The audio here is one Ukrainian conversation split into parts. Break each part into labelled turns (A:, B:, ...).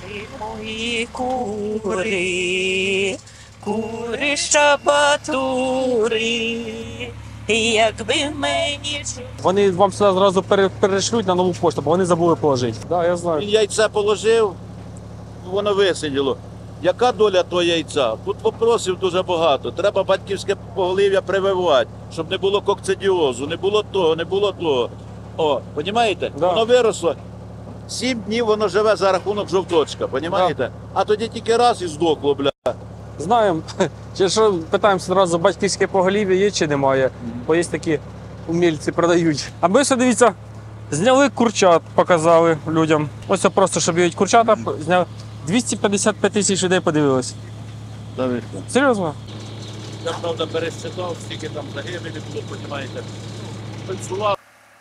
A: Мої кури, кури щабатури, якби мені...
B: Вони вам сюди зразу перешлють на нову пошту, бо вони забули положити. Так, я знаю.
C: Він яйце положив, воно висиділо. Яка доля того яйця? Тут вопросів дуже багато. Треба батьківське поголів'я прививати, щоб не було кокцидіозу, не було того, не було того. О, розумієте?
B: Да.
C: Воно виросло. 7 днів воно живе за рахунок жовточка, розумієте?
B: Да.
C: А тоді тільки раз і здохло, бля.
B: Знаємо. Чи що, питаємося одразу, батьківське поголів'я є чи немає, бо є такі умільці продають. А ми все, дивіться, зняли курчат, показали людям. Ось це просто, щоб б'ють курчата, зняли. 255 тисяч людей подивилось. Серйозно?
C: Я, правда, пересчитав, скільки там загибелі було, розумієте? Пенсував.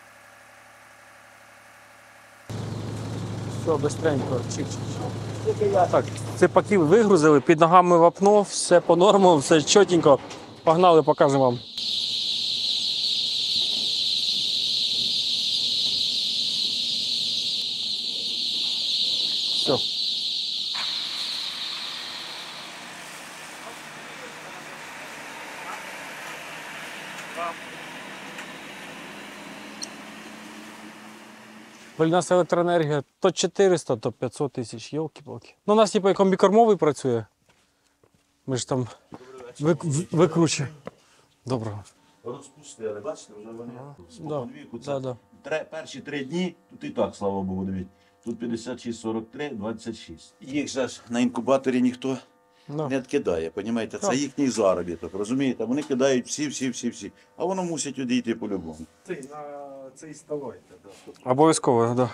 B: Все, бистренько, Так, ципаків вигрузили, під ногами вапно, все по нормам, все чотенько. Погнали, покажемо вам. Все. У нас електроенергія то 400, то 500 тисяч, йолки-палки. Ну, у нас типу комбікормовий працює. Ми ж там викручуємо. Доброго.
C: Розпустили, бачите, вже вони
B: Да.
C: віку.
B: Да.
C: Перші 3 дні, тут і так, слава Богу, дивіться. Тут 56, 43, 26. Їх же ж на інкубаторі ніхто
B: Да.
C: не кидає, розумієте? Це
B: Так.
C: їхній заробіток, розумієте? Вони кидають всі. А воно мусить одійти по-любому.
D: Це і ставайте.
B: Обов'язково, так. Да.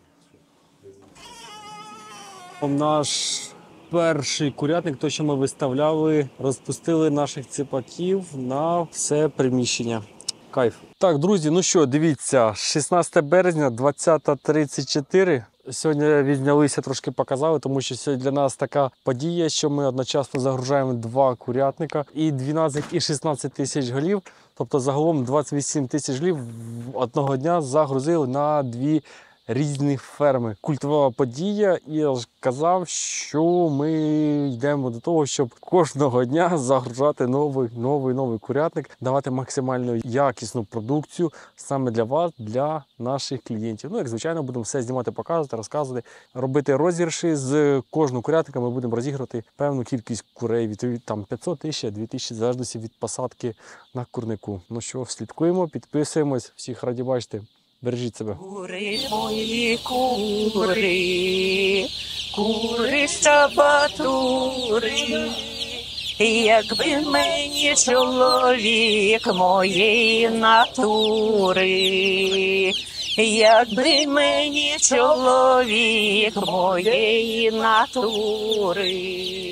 B: Наш перший курятник, той, що ми виставляли, розпустили наших ципаків на все приміщення. Кайф. Так, друзі, ну що, дивіться, 16 березня, 20:34. Сьогодні відзнялися, трошки показали, тому що сьогодні для нас така подія, що ми одночасно загружаємо 2 курятника і 12 і 16 тисяч голів. Тобто загалом 28 тисяч голів одного дня загрузили на 2 різні ферми. Культова подія, і я ж казав, що ми йдемо до того, щоб кожного дня загружати новий курятник, давати максимально якісну продукцію саме для вас, для наших клієнтів. Ну, як звичайно, будемо все знімати, показувати, розказувати, робити розіграші. З кожного курятника ми будемо розіграти певну кількість курей, від там 500, 1000, 2000, в залежності від посадки на курнику. Ну що, слідкуємо, підписуємось, всіх раді бачити. Бережіть себе.
A: Кури мої кури, кури щабатури, якби мені чоловік моєї натури, якби мені чоловік моєї натури.